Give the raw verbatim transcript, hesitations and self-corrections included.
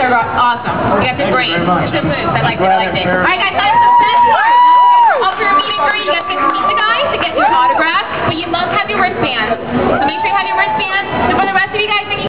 autograph. Awesome. You guys are great. It's just moves. I liked it. I liked it. All right, guys, that's the best part. After a meet and greet, you guys get to meet the guys to get your autograph, but you must have your wristbands. So make sure you have your wristbands. So for the rest of you guys,